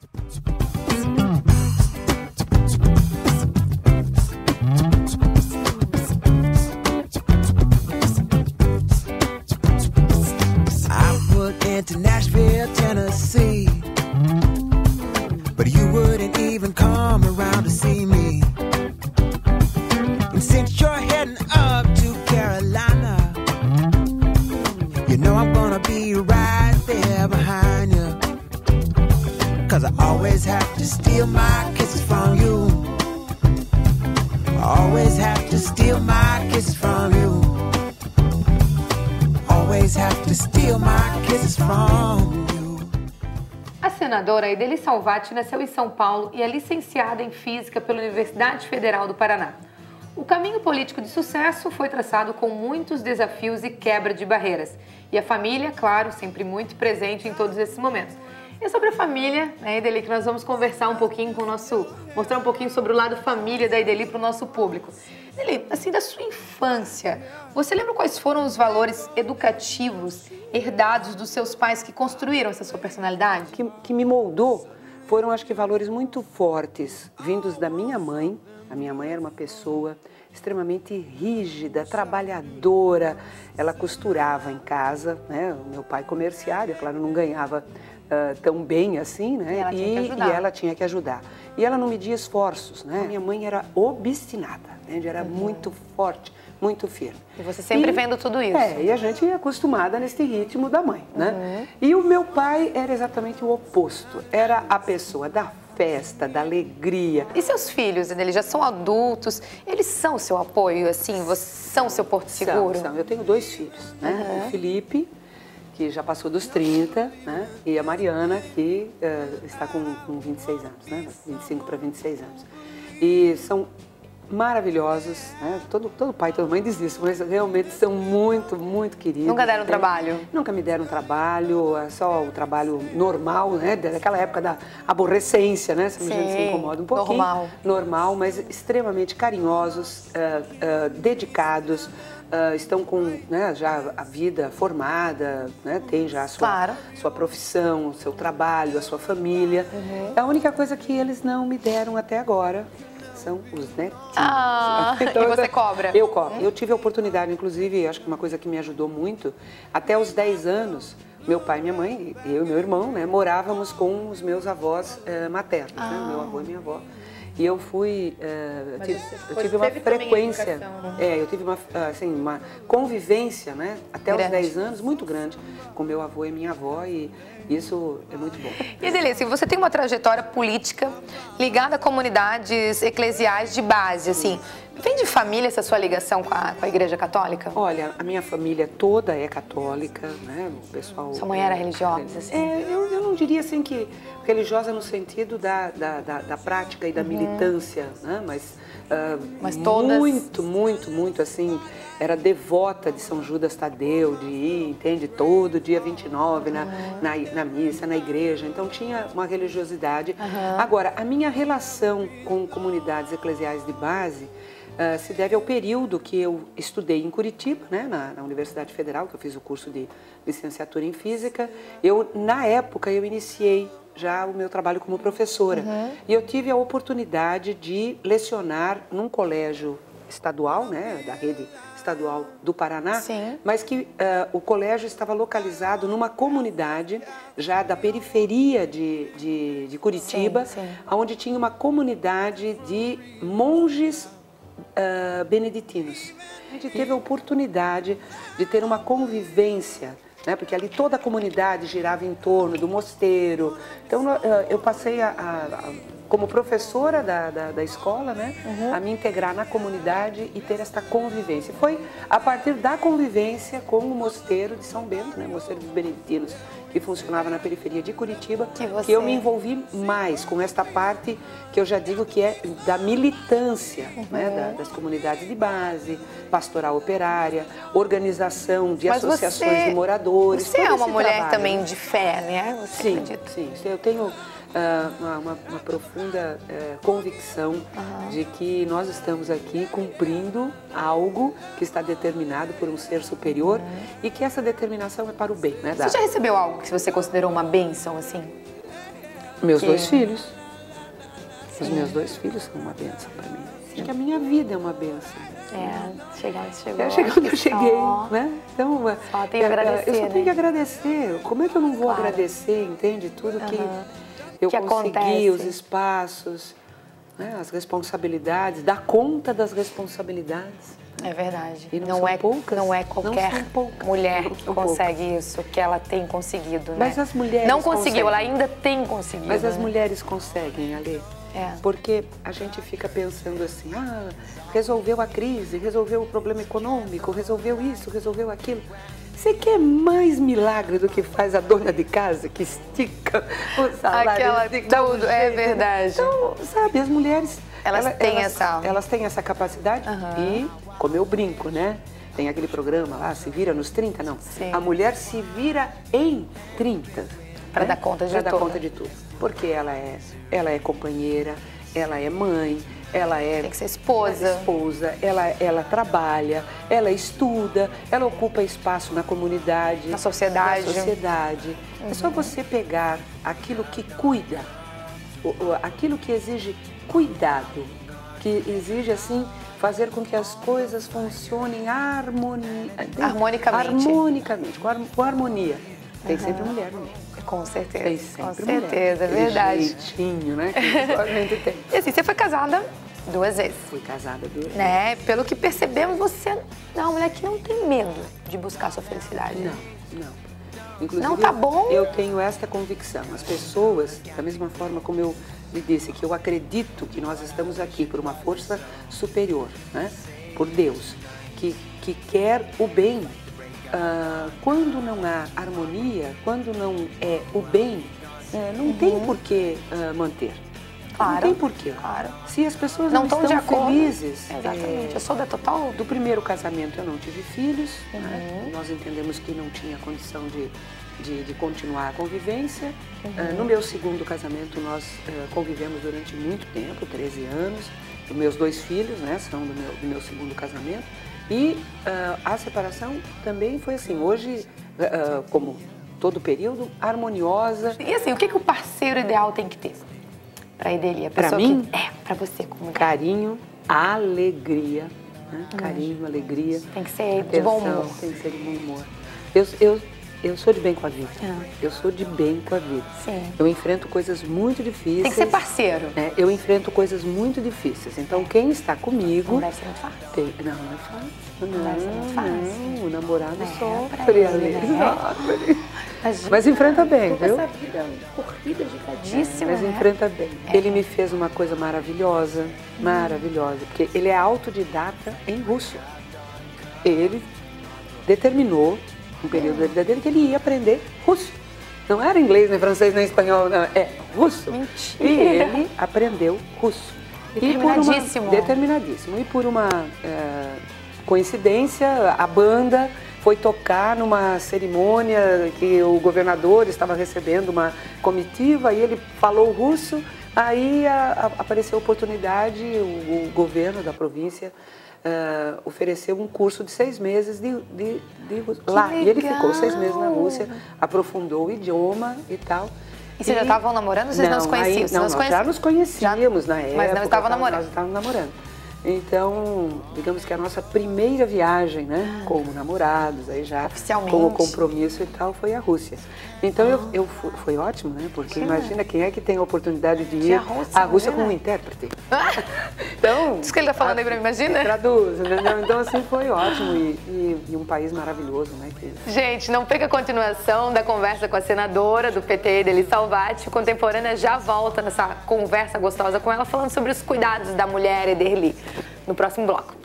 To Nashville, Tennessee, but you wouldn't even come around to see me. And since you're heading up to Carolina, you know I'm gonna be right there behind you, 'cause I always have to steal my kisses from you. I always have to steal my kisses from you. Always have to steal my kisses from you. A senadora Idely Salvati nasceu em São Paulo e é licenciada em Física pela Universidade Federal do Paraná. O caminho político de sucesso foi traçado com muitos desafios e quebra de barreiras. E a família, claro, sempre muito presente em todos esses momentos. E é sobre a família, né, Idely, que nós vamos conversar um pouquinho com o nosso... mostrar um pouquinho sobre o lado família da Idely para o nosso público. Idely, assim, da sua infância, você lembra quais foram os valores educativos herdados dos seus pais que construíram essa sua personalidade? Que me moldou foram, acho que, valores muito fortes, vindos da minha mãe. A minha mãe era uma pessoa extremamente rígida, trabalhadora. Ela costurava em casa, né? O meu pai comerciário, claro, não ganhava tão bem assim, né? E ela tinha que ajudar. E ela não media esforços, né? Minha mãe era obstinada, né? Era muito forte, muito firme. E você sempre vendo tudo isso. E a gente é acostumada nesse ritmo da mãe, né? E o meu pai era exatamente o oposto. Era a pessoa da festa, da alegria. E seus filhos, eles já são adultos, eles são o seu apoio, assim, são o seu porto seguro? São. Eu tenho 2 filhos, né? O Felipe, que já passou dos 30, né? E a Mariana, que está com 26 anos, né? 25 para 26 anos. E são maravilhosos, né? Todo pai, toda mãe diz isso, mas realmente são muito, muito queridos. Nunca deram trabalho? Nunca me deram trabalho, é só o trabalho normal, né? Daquela época da aborrecência, né? Se a gente se incomoda um pouquinho. Normal, mas extremamente carinhosos, dedicados. Estão com, né, já a vida formada, né, tem já a sua profissão, o seu trabalho, a sua família. A única coisa que eles não me deram até agora são os netinhos. Então, e você cobra? Eu cobro. Eu tive a oportunidade, inclusive, acho que uma coisa que me ajudou muito, até os 10 anos, meu pai e minha mãe, eu e meu irmão, né, morávamos com os meus avós maternos, né, meu avô e minha avó. E eu fui, eu tive uma frequência, eu tive uma convivência, né, até os 10 anos, muito grande, com meu avô e minha avó, e isso é muito bom. E Idely, você tem uma trajetória política ligada a comunidades eclesiais de base, assim, vem de família essa sua ligação com a Igreja Católica? Olha, a minha família toda é católica, né, o pessoal... Sua mãe era religiosa, assim? Eu não diria assim que religiosa no sentido da prática e da militância, né, mas todas... muito, assim, era devota de São Judas Tadeu, de ir, entende, todo dia 29 na missa, na igreja, então tinha uma religiosidade. Agora, a minha relação com comunidades eclesiais de base se deve ao período que eu estudei em Curitiba, né, na Universidade Federal, que eu fiz o curso de licenciatura em Física. Na época, eu iniciei já o meu trabalho como professora. E eu tive a oportunidade de lecionar num colégio estadual, né, da rede estadual do Paraná, mas que o colégio estava localizado numa comunidade já da periferia de Curitiba, onde tinha uma comunidade de monges beneditinos. A gente teve a oportunidade de ter uma convivência, né, porque ali toda a comunidade girava em torno do mosteiro. Então eu passei como professora da escola, né, a me integrar na comunidade e ter esta convivência. Foi a partir da convivência com o mosteiro de São Bento, né, o mosteiro dos beneditinos, que funcionava na periferia de Curitiba, que eu me envolvi mais com esta parte que eu já digo que é da militância, né, das comunidades de base, pastoral operária, organização de associações de moradores. Você é uma mulher também de fé, né? Sim. Eu tenho uma profunda convicção de que nós estamos aqui cumprindo algo que está determinado por um ser superior e que essa determinação é para o bem, né? Você já recebeu algo que você considerou uma bênção, assim? Meus 2 filhos. Sim. Os meus 2 filhos são uma bênção para mim. Acho que a minha vida é uma bênção. Chegar onde chegou. Eu cheguei onde eu cheguei, né? Então, só tenho que agradecer, eu só tenho que agradecer. Como é que eu não vou agradecer, entende? Tudo que eu consegui, acontece. Os espaços, né? As responsabilidades, dar conta das responsabilidades. É verdade. E não é poucas. Não é qualquer mulher que consegue isso, que ela tem conseguido, né? Mas as mulheres não conseguiu, ela ainda tem conseguido. Mas as mulheres conseguem, Ale. É. Porque a gente fica pensando assim, resolveu a crise, resolveu o problema econômico, resolveu isso, resolveu aquilo. Você quer mais milagre do que faz a dona de casa, que estica o salário? Tudo, é verdade. Então, sabe, as mulheres... Elas têm essa capacidade e, como eu brinco, né? Tem aquele programa lá, Se Vira nos 30, não. Sim. A mulher se vira em 30. Para dar conta de tudo. Para dar conta de tudo. Porque ela é companheira, ela é mãe, ela é... Tem que ser esposa. Ela trabalha, ela estuda, ela ocupa espaço na comunidade. Na sociedade. É só você pegar aquilo que cuida, aquilo que exige cuidado, que exige, assim, fazer com que as coisas funcionem harmonicamente, com harmonia. Tem sempre mulher no meio. Com certeza. Tem sempre com certeza, mulher. É verdade. Jeitinho, né? Que a gente tem. E assim, você foi casada 2 vezes. Fui casada 2 vezes. Né? Pelo que percebemos, você é uma mulher que não tem medo de buscar sua felicidade. Não. Inclusive, não tá bom? Eu tenho esta convicção. As pessoas, da mesma forma como eu lhe disse, que eu acredito que nós estamos aqui por uma força superior, né? Por Deus, que quer o bem. Quando não há harmonia, quando não é o bem, não tem por que manter. Claro, não tem porquê. Claro. Se as pessoas não estão felizes. Exatamente. Eu sou da total. Do primeiro casamento eu não tive filhos. Né? Nós entendemos que não tinha condição de continuar a convivência. No meu segundo casamento nós convivemos durante muito tempo, 13 anos. Os meus 2 filhos, né, são do meu segundo casamento. E a separação também foi assim, hoje, como todo período, harmoniosa. E assim, o que o parceiro ideal tem que ter? Pra Ideli, para mim? Pra você. Como carinho, alegria. Né? Carinho, alegria. Tem que ser de bom humor. Tem que ser de bom humor. Eu sou de bem com a vida. Eu sou de bem com a vida. Sim. Eu enfrento coisas muito difíceis. Tem que ser parceiro. Né? Eu enfrento coisas muito difíceis. Então, quem está comigo... Não deve ser muito fácil. Não é fácil. Não deve ser muito fácil. Não, o namorado sofre. Mas enfrenta bem, viu? Essa vida corrida, gigadíssima, mas enfrenta bem. Ele me fez uma coisa maravilhosa, maravilhosa. Porque ele é autodidata em russo. Ele determinou um período da vida dele que ele ia aprender russo. Não era inglês, nem francês, nem espanhol, não, é russo. Mentira. E ele aprendeu russo. Determinadíssimo. Determinadíssimo. E por uma coincidência, a banda foi tocar numa cerimônia que o governador estava recebendo uma comitiva e ele falou russo. Aí apareceu a oportunidade, o governo da província ofereceu um curso de 6 meses de lá. E ele ficou 6 meses na Rússia, aprofundou o idioma e tal. E vocês já estavam namorando ou vocês não se conheciam? Nós já nos conhecíamos na época. Mas não estavam namorando? Nós estávamos namorando. Então, digamos que a nossa primeira viagem, né, como namorados, aí já com o compromisso e tal, foi a Rússia. Então, foi ótimo, né, porque imagina quem é que tem a oportunidade de ir à Rússia com um intérprete. Então, isso que ele está falando aí para mim, imagina? Traduz, entendeu? Então, assim, foi ótimo e um país maravilhoso, né. Gente, não perca a continuação da conversa com a senadora do PT, Ideli Salvati. O Contemporânea já volta nessa conversa gostosa com ela, falando sobre os cuidados da mulher, Ederli, no próximo bloco.